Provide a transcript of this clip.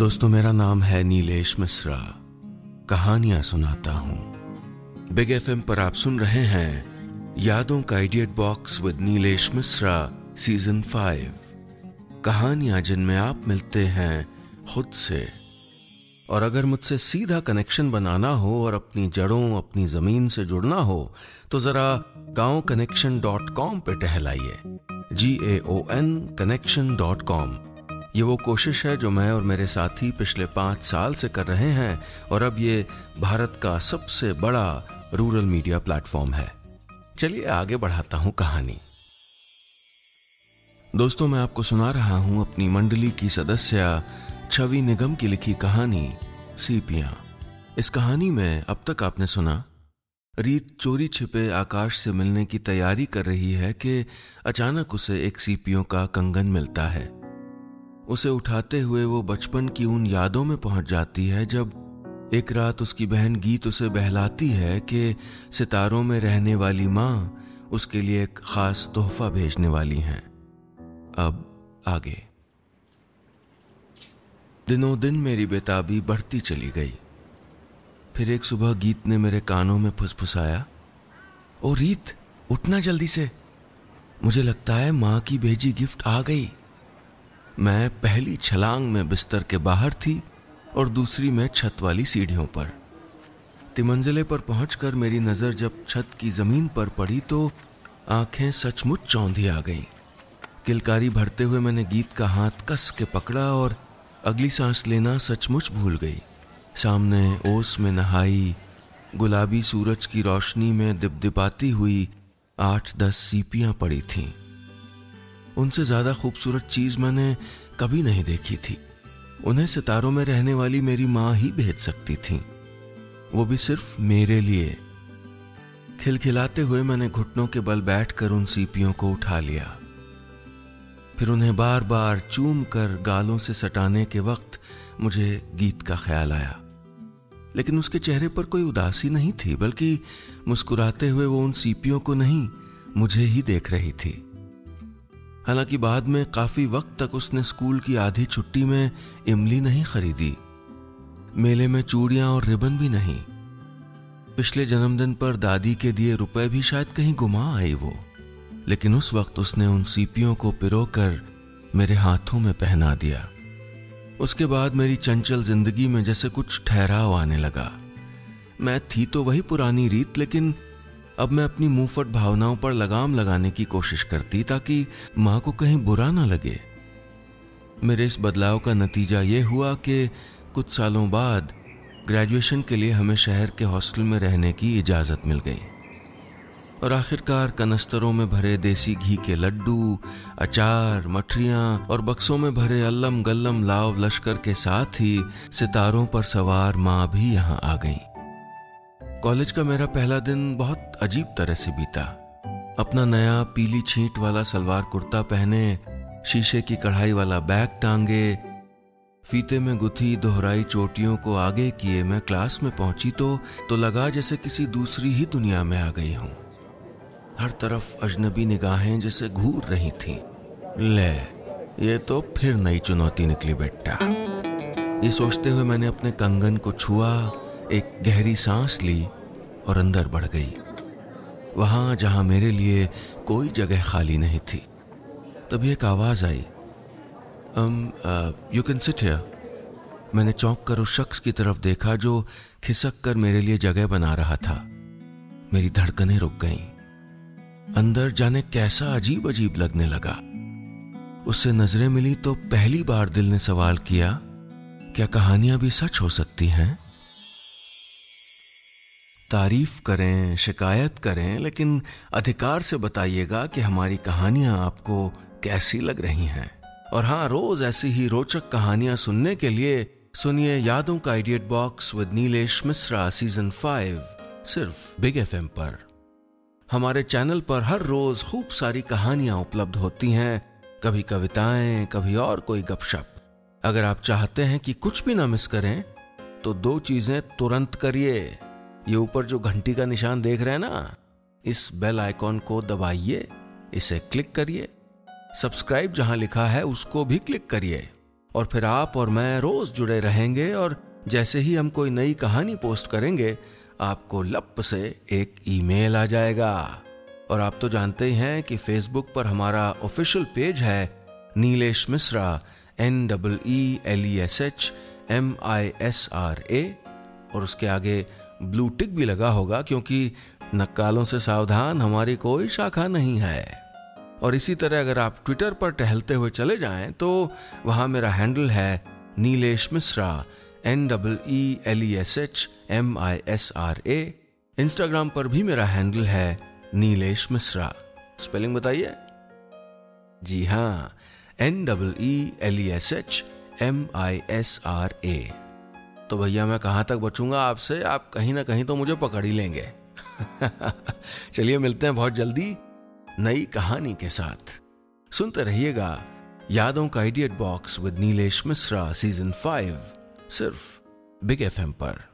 दोस्तों, मेरा नाम है नीलेश मिश्रा। कहानियां सुनाता हूं। बिग एफएम पर आप सुन रहे हैं यादों का idiot box with Nilesh Mishra season 5। कहानियां जिनमें आप मिलते हैं खुद से। और अगर मुझसे सीधा कनेक्शन बनाना हो और अपनी जड़ों, अपनी जमीन से जुड़ना हो तो जरा gaonconnection.com पे टहलाइए। GAON connection.com। ये वो कोशिश है जो मैं और मेरे साथी पिछले 5 साल से कर रहे हैं और अब ये भारत का सबसे बड़ा रूरल मीडिया प्लेटफॉर्म है। चलिए आगे बढ़ाता हूं कहानी। दोस्तों, मैं आपको सुना रहा हूं अपनी मंडली की सदस्य छवि निगम की लिखी कहानी सीपियां। इस कहानी में अब तक आपने सुना, रीत चोरी छिपे आकाश से मिलने की तैयारी कर रही है कि अचानक उसे एक सीपियों का कंगन मिलता है। उसे उठाते हुए वो बचपन की उन यादों में पहुंच जाती है जब एक रात उसकी बहन गीत उसे बहलाती है कि सितारों में रहने वाली माँ उसके लिए एक खास तोहफा भेजने वाली हैं। अब आगे। दिनों दिन मेरी बेताबी बढ़ती चली गई। फिर एक सुबह गीत ने मेरे कानों में फुसफुसाया, ओ रीत, उठना जल्दी से, मुझे लगता है माँ की भेजी गिफ्ट आ गई। मैं पहली छलांग में बिस्तर के बाहर थी और दूसरी में छत वाली सीढ़ियों पर। तिमंजिले पर पहुंचकर मेरी नजर जब छत की जमीन पर पड़ी तो आंखें सचमुच चौंधी आ गईं। किलकारी भरते हुए मैंने गीत का हाथ कस के पकड़ा और अगली सांस लेना सचमुच भूल गई। सामने ओस में नहाई गुलाबी सूरज की रोशनी में दिपदिपाती हुई 8-10 सीपियां पड़ी थीं। उनसे ज्यादा खूबसूरत चीज मैंने कभी नहीं देखी थी। उन्हें सितारों में रहने वाली मेरी माँ ही भेज सकती थी, वो भी सिर्फ मेरे लिए। खिलखिलाते हुए मैंने घुटनों के बल बैठकर उन सीपियों को उठा लिया। फिर उन्हें बार बार चूम कर गालों से सटाने के वक्त मुझे गीत का ख्याल आया, लेकिन उसके चेहरे पर कोई उदासी नहीं थी, बल्कि मुस्कुराते हुए वो उन सीपियों को नहीं, मुझे ही देख रही थी। हालांकि बाद में काफी वक्त तक उसने स्कूल की आधी छुट्टी में इमली नहीं खरीदी, मेले में चूड़ियां और रिबन भी नहीं। पिछले जन्मदिन पर दादी के दिए रुपए भी शायद कहीं गुमा आई वो, लेकिन उस वक्त उसने उन सीपियों को पिरोकर मेरे हाथों में पहना दिया। उसके बाद मेरी चंचल जिंदगी में जैसे कुछ ठहराव आने लगा। मैं थी तो वही पुरानी रीत, लेकिन अब मैं अपनी मुंहफट भावनाओं पर लगाम लगाने की कोशिश करती ताकि माँ को कहीं बुरा ना लगे। मेरे इस बदलाव का नतीजा ये हुआ कि कुछ सालों बाद ग्रेजुएशन के लिए हमें शहर के हॉस्टल में रहने की इजाज़त मिल गई और आखिरकार कनस्तरों में भरे देसी घी के लड्डू, अचार, मठरियाँ और बक्सों में भरे अल्लम गल्लम लाव लश्कर के साथ ही सितारों पर सवार माँ भी यहाँ आ गई। कॉलेज का मेरा पहला दिन बहुत अजीब तरह से बीता। अपना नया पीली छींट वाला सलवार कुर्ता पहने, शीशे की कढ़ाई वाला बैग टांगे, फीते में गुथी दोहराई चोटियों को आगे किए मैं क्लास में पहुंची तो लगा जैसे किसी दूसरी ही दुनिया में आ गई हूं। हर तरफ अजनबी निगाहें जैसे घूर रही थीं। ले, ये तो फिर नई चुनौती निकली बेटा। ये सोचते हुए मैंने अपने कंगन को छुआ, एक गहरी सांस ली और अंदर बढ़ गई, वहां जहां मेरे लिए कोई जगह खाली नहीं थी। तभी एक आवाज आई, यू कैन सिट हियर। मैंने चौंक कर उस शख्स की तरफ देखा जो खिसक कर मेरे लिए जगह बना रहा था। मेरी धड़कनें रुक गईं। अंदर जाने कैसा अजीब अजीब लगने लगा। उससे नजरें मिली तो पहली बार दिल ने सवाल किया, क्या कहानियां भी सच हो सकती हैं? तारीफ करें, शिकायत करें, लेकिन अधिकार से बताइएगा कि हमारी कहानियां आपको कैसी लग रही हैं। और हाँ, रोज ऐसी ही रोचक कहानियां सुनने के लिए सुनिए यादों का idiot box with Nilesh Mishra season 5 सिर्फ बिग एफएम पर। हमारे चैनल पर हर रोज खूब सारी कहानियां उपलब्ध होती हैं, कभी कविताएं, कभी और कोई गपशप। अगर आप चाहते हैं कि कुछ भी ना मिस करें तो 2 चीजें तुरंत करिए। ये ऊपर जो घंटी का निशान देख रहे हैं ना, इस बेल आइकॉन को दबाइए, इसे क्लिक करिए। सब्सक्राइब जहां लिखा है उसको भी क्लिक करिए और फिर आप और मैं रोज जुड़े रहेंगे और जैसे ही हम कोई नई कहानी पोस्ट करेंगे आपको लप से एक ईमेल आ जाएगा। और आप तो जानते ही हैं कि फेसबुक पर हमारा ऑफिशियल पेज है नीलेश मिश्रा, NEELESHMISRA, और उसके आगे ब्लू टिक भी लगा होगा क्योंकि नक्कालों से सावधान हमारी कोई शाखा नहीं है। और इसी तरह अगर आप ट्विटर पर टहलते हुए चले जाएं तो वहां मेरा हैंडल है नीलेश मिश्रा, NEELESHMISRA। इंस्टाग्राम पर भी मेरा हैंडल है नीलेश मिश्रा। स्पेलिंग बताइए। जी हाँ, NEELESHMISRA। तो भैया मैं कहां तक बचूंगा आपसे, आप कहीं ना कहीं तो मुझे पकड़ ही लेंगे। चलिए मिलते हैं बहुत जल्दी नई कहानी के साथ। सुनते रहिएगा यादों का idiot box with Nilesh Mishra season 5, सिर्फ बिग FM पर।